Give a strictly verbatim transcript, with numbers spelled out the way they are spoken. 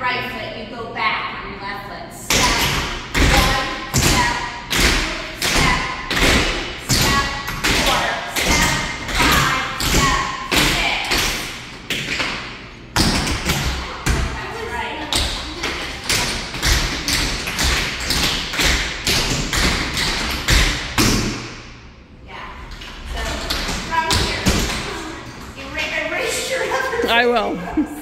your right foot, you go back on your left foot. Step, one, step, two, step, three, step, four, step, five, step, six. That's right. Yeah. So from here, erase your other. I will.